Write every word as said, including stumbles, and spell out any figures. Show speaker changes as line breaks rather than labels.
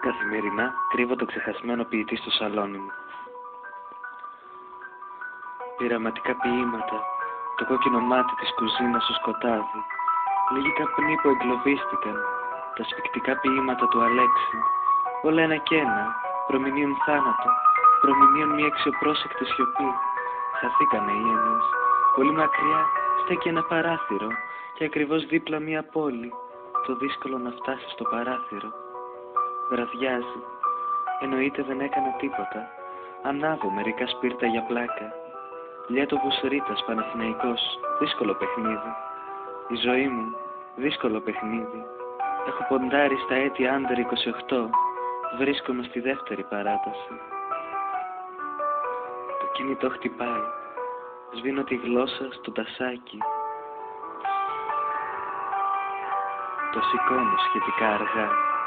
Καθημερινά κρύβω το ξεχασμένο ποιητή στο σαλόνι μου. Πειραματικά ποίηματα, το κόκκινο μάτι της κουζίνας στο σκοτάδι, λίγοι καπνοί που εγκλωβίστηκαν, τα σφικτικά ποίηματα του Αλέξη, όλα ένα κι ένα, προμηνύουν θάνατο, προμηνύουν μια αξιοπρόσεκτη σιωπή. Χαθήκανε οι έννοιες. Πολύ μακριά στέκει ένα παράθυρο και ακριβώς δίπλα μια πόλη. Το δύσκολο να φτάσει στο παράθυρο. Βραδιάζει. Εννοείται δεν έκανα τίποτα. Ανάβω μερικά σπίρτα για πλάκα. Λιέτοβος Ρήτας Παναθηναϊκός. Δύσκολο παιχνίδι. Η ζωή μου. Δύσκολο παιχνίδι. Έχω ποντάρει στα έτη άντερ είκοσι οκτώ. Βρίσκομαι στη δεύτερη παράταση. Το κινητό χτυπάει. Σβήνω τη γλώσσα στο τασάκι. Το σηκώνω σχετικά αργά.